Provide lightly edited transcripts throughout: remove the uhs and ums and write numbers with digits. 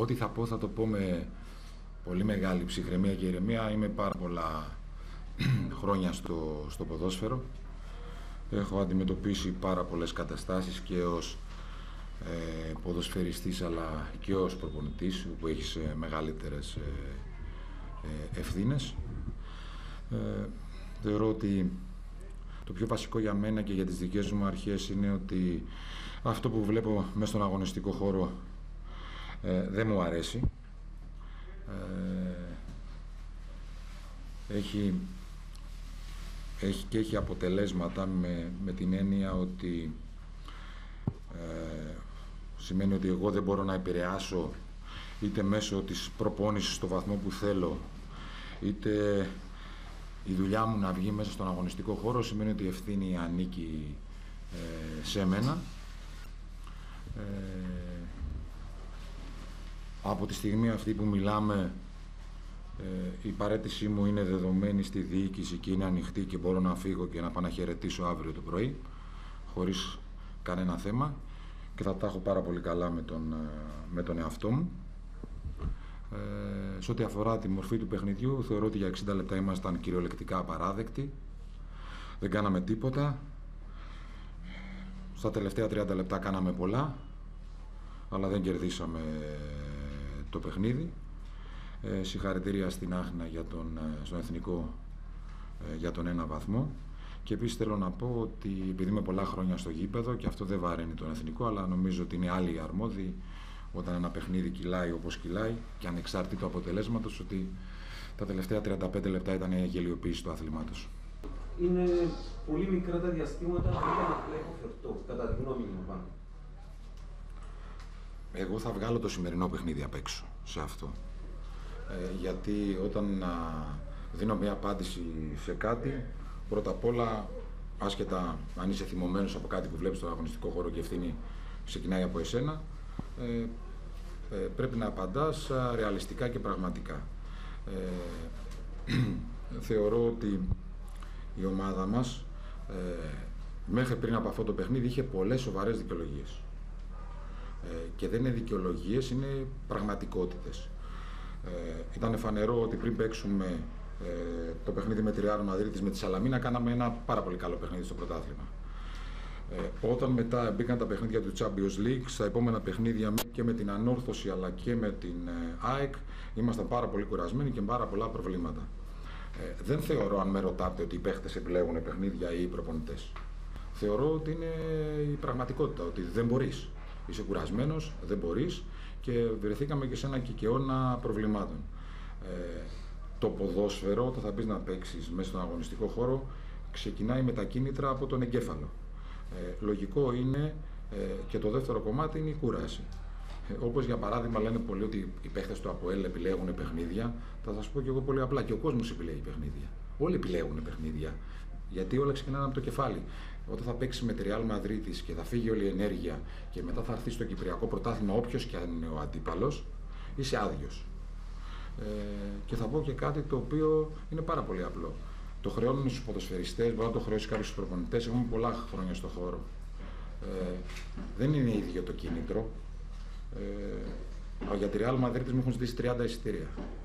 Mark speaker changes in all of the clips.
Speaker 1: Ό,τι θα πω θα το πω με πολύ μεγάλη ψυχραιμία και ηρεμία. Είμαι πάρα πολλά χρόνια στο ποδόσφαιρο. Έχω αντιμετωπίσει πάρα πολλές καταστάσεις και ως ποδοσφαιριστής αλλά και ως προπονητής που έχεις μεγαλύτερες ευθύνες. Θεωρώ ότι το πιο βασικό για μένα και για τις δικές μου αρχές είναι ότι αυτό που βλέπω μέσα στον αγωνιστικό χώρο δεν μου αρέσει. Έχει αποτελέσματα με την έννοια ότι σημαίνει ότι εγώ δεν μπορώ να επηρεάσω είτε μέσω της προπόνησης στο βαθμό που θέλω, είτε η δουλειά μου να βγει μέσα στον αγωνιστικό χώρο. Σημαίνει ότι η ευθύνη ανήκει σε μένα. Από τη στιγμή αυτή που μιλάμε, η παραίτησή μου είναι δεδομένη στη διοίκηση και είναι ανοιχτή και μπορώ να φύγω και να πάω να χαιρετήσω αύριο το πρωί χωρίς κανένα θέμα και θα τα έχω πάρα πολύ καλά με τον εαυτό μου. Σε ό,τι αφορά τη μορφή του παιχνιδιού, θεωρώ ότι για 60 λεπτά ήμασταν κυριολεκτικά απαράδεκτοι. Δεν κάναμε τίποτα. Στα τελευταία 30 λεπτά κάναμε πολλά, αλλά δεν κερδίσαμε το παιχνίδι. Συγχαρητήρια στην Άχνα στον Εθνικό για τον 1 βαθμό. Και επίσης θέλω να πω ότι επειδή είμαι πολλά χρόνια στο γήπεδο και αυτό δεν βαραίνει τον Εθνικό, αλλά νομίζω ότι είναι άλλοι οι αρμόδιοι όταν ένα παιχνίδι κυλάει όπως κυλάει και ανεξάρτητο αποτελέσματος, ότι τα τελευταία 35 λεπτά ήταν η γελιοποίηση του αθλήματος.
Speaker 2: Είναι πολύ μικρά τα διαστήματα που ήταν απλά υποφερτό, κατά τη γνώμη μου πάνω.
Speaker 1: Εγώ θα βγάλω το σημερινό παιχνίδι απ' έξω σε αυτό. Γιατί όταν δίνω μια απάντηση σε κάτι, πρώτα απ' όλα, άσχετα αν είσαι θυμωμένος από κάτι που βλέπεις στον αγωνιστικό χώρο και ευθύνη ξεκινάει από εσένα, πρέπει να απαντάς ρεαλιστικά και πραγματικά. Θεωρώ ότι η ομάδα μας μέχρι πριν από αυτό το παιχνίδι είχε πολλές σοβαρές δικαιολογίες. Και δεν είναι δικαιολογίες, είναι πραγματικότητες. Ήταν φανερό ότι πριν παίξουμε το παιχνίδι με τη Real Madrid με τη Σαλαμίνα, κάναμε ένα πάρα πολύ καλό παιχνίδι στο πρωτάθλημα. Όταν μετά μπήκαν τα παιχνίδια του Champions League, στα επόμενα παιχνίδια και με την Ανόρθωση αλλά και με την ΑΕΚ, ήμασταν πάρα πολύ κουρασμένοι και πάρα πολλά προβλήματα. Δεν θεωρώ, αν με ρωτάτε, ότι οι παίχτες επιλέγουν παιχνίδια ή οι προπονητές. Θεωρώ ότι είναι η πραγματικότητα, ότι δεν μπορείς. Είσαι κουρασμένος, δεν μπορείς και βρεθήκαμε και σε ένα κικαιώνα προβλημάτων. Το ποδόσφαιρο, όταν θα μπεις να παίξεις μέσα στον αγωνιστικό χώρο, ξεκινάει με τα κίνητρα από τον εγκέφαλο. Λογικό είναι και το δεύτερο κομμάτι είναι η κούραση. Όπως για παράδειγμα λένε πολλοί ότι οι παίχτες του ΑΠΟΕΛ επιλέγουν παιχνίδια, θα σας πω και εγώ πολύ απλά, και ο κόσμος επιλέγει παιχνίδια. Όλοι επιλέγουν παιχνίδια, γιατί όλα ξεκινάνε από το κεφάλι. Όταν θα παίξει με τη Real Madrid και θα φύγει όλη η ενέργεια και μετά θα έρθει στο Κυπριακό Πρωτάθλημα, όποιος και αν είναι ο αντίπαλος, είσαι άδειος. Και θα πω και κάτι το οποίο είναι πάρα πολύ απλό. Το χρεώνουν στους ποδοσφαιριστές, μπορεί να το χρεώσει κάποιους στους προπονητές. Έχουμε πολλά χρόνια στο χώρο. Δεν είναι ίδιο το κίνητρο. Για τη Real Madrid μου έχουν ζητήσει 30 εισιτήρια.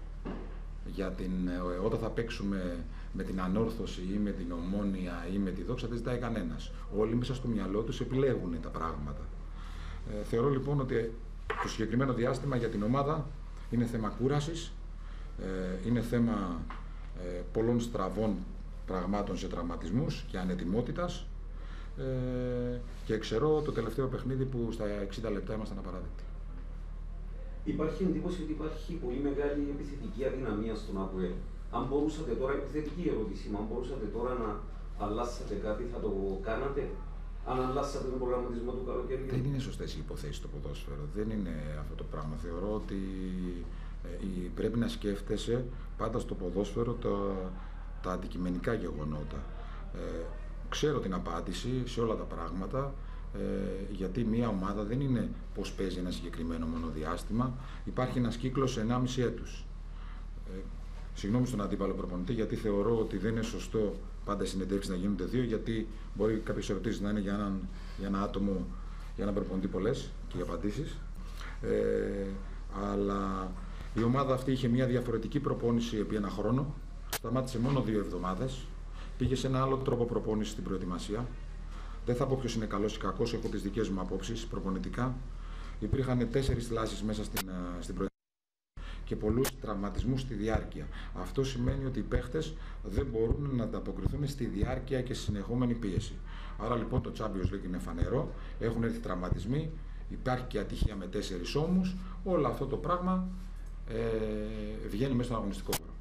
Speaker 1: Όταν θα παίξουμε με την Ανόρθωση ή με την Ομόνοια ή με τη Δόξα, δεν ζητάει κανένας. Όλοι μέσα στο μυαλό τους επιλέγουν τα πράγματα. Θεωρώ λοιπόν ότι το συγκεκριμένο διάστημα για την ομάδα είναι θέμα κούρασης, είναι θέμα πολλών στραβών πραγμάτων σε τραυματισμούς και ανετοιμότητας και ξέρω το τελευταίο παιχνίδι που στα 60 λεπτά ήμασταν απαράδεκτοι.
Speaker 2: Υπάρχει εντύπωση ότι υπάρχει πολύ μεγάλη επιθετική αδυναμία στον ΑΠΟΕΛ. Αν μπορούσατε τώρα, επιθετική ερώτηση, αν μπορούσατε τώρα να αλλάσετε κάτι, θα το κάνατε? Αν αλλάσατε τον προγραμματισμό του καλοκαιριού?
Speaker 1: Δεν είναι σωστές οι υποθέσεις στο ποδόσφαιρο. Δεν είναι αυτό το πράγμα. Θεωρώ ότι πρέπει να σκέφτεσαι πάντα στο ποδόσφαιρο τα αντικειμενικά γεγονότα. Ξέρω την απάντηση σε όλα τα πράγματα, γιατί μια ομάδα δεν είναι πώς παίζει ένα συγκεκριμένο μονοδιάστημα. Υπάρχει ένας κύκλος σε 1,5 έτους. Συγγνώμη στον αντίπαλο προπονητή, γιατί θεωρώ ότι δεν είναι σωστό πάντα οι συνεντεύξεις να γίνονται 2, γιατί μπορεί κάποιες ερωτήσεις να είναι για ένα άτομο, για έναν προπονητή πολλές και οι απαντήσεις. Αλλά αλλά η ομάδα αυτή είχε μια διαφορετική προπόνηση επί ένα χρόνο. Σταμάτησε μόνο 2 εβδομάδες. Πήγε σε ένα άλλο τρόπο προπόνηση στην προετοιμασία. Δεν θα πω ποιος είναι καλός ή κακός, έχω τις δικές μου απόψεις προπονητικά. Υπήρχαν 4 θλάσεις μέσα στην προετοιμασία και πολλούς τραυματισμούς στη διάρκεια. Αυτό σημαίνει ότι οι παίχτες δεν μπορούν να ανταποκριθούν στη διάρκεια και στη συνεχόμενη πίεση. Άρα λοιπόν το Champions League είναι φανερό, έχουν έρθει τραυματισμοί, υπάρχει και ατυχία με 4 ώμους, όλο αυτό το πράγμα βγαίνει μέσα στον αγωνιστικό χώρο.